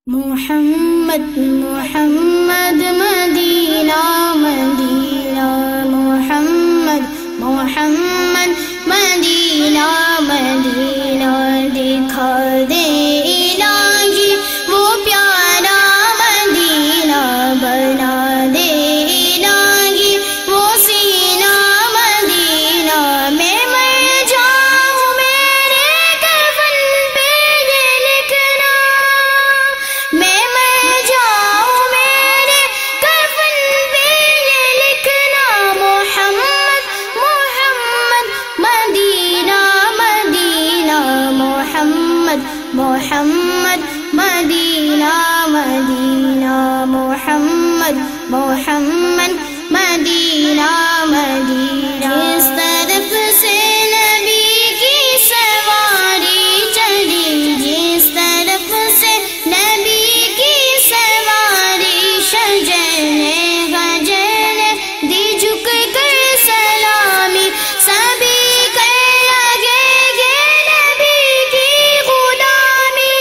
محمد محمد مدینہ مدینہ محمد محمد مدینہ مدینہ دکھا دے الہی وہ پیارا مدینہ بنا دے الہی وہ سینہ مدینہ میں مر جاؤں میرے کفن پہ یہ لکھنا میں مر جاؤں میرے کفن پہ یہ لکھنا محمد محمد مدینہ مدینہ محمد محمد مدینہ مدینہ محمد محمد مدینہ مدینہ جس طرف سے نبی کی سواری چلی جس طرف سے نبی کی سواری شجن غجن دی جھک کر سلامی سبھی کر لگے گے نبی کی غلامی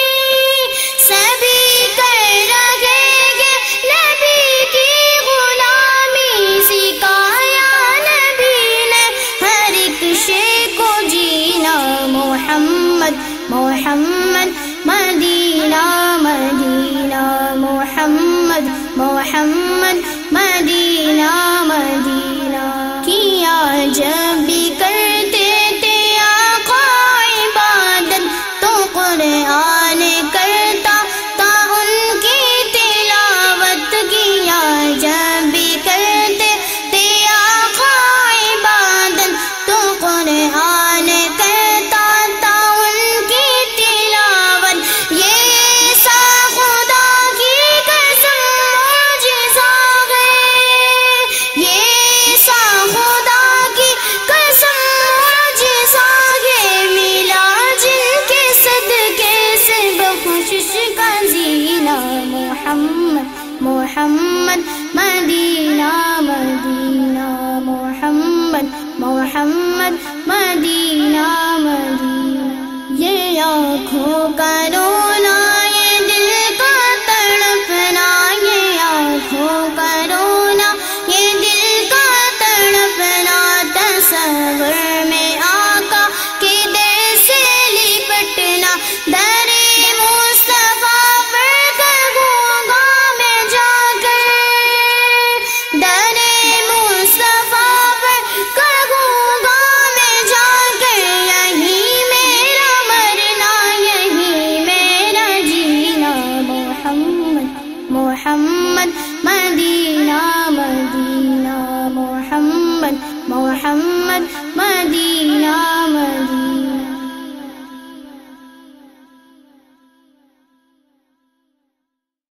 سبھی کر لگے گے نبی کی غلامی سکھایا نبی نے ہر ایک شے کو جینا محمد محمد مدینہ مدینہ محمد محمد مدینہ مدینہ کیا جب بھی کرتے تھے آقا عبادت تو قرآن کرتا تھا ان کی تلاوت کیا جب بھی کرتے تھے آقا عبادت تو قرآن کرتا تھا ان کی تلاوت یہ سا خدا کی قسم معجزہ ہے یہ سا خدا کی قسم معجزہ ہے ملا جن کے صدقے سے بخشش کا زینہ محمد محمد مدینہ مدینہ محمد محمد مدینہ مدینہ یہ آنکھوں کا رونا یہ دل کا تڑپنا یہ آنکھوں کا رونا یہ دل کا تڑپنا تصور میں آقا کے در سے لپٹنا در مصطفیٰ پر کہوں گا میں جا کر در مصطفیٰ پر کہوں گا میں جا کر یہی میرا مرنا یہی میرا جینا محمد محمد مدینہ مدینہ محمد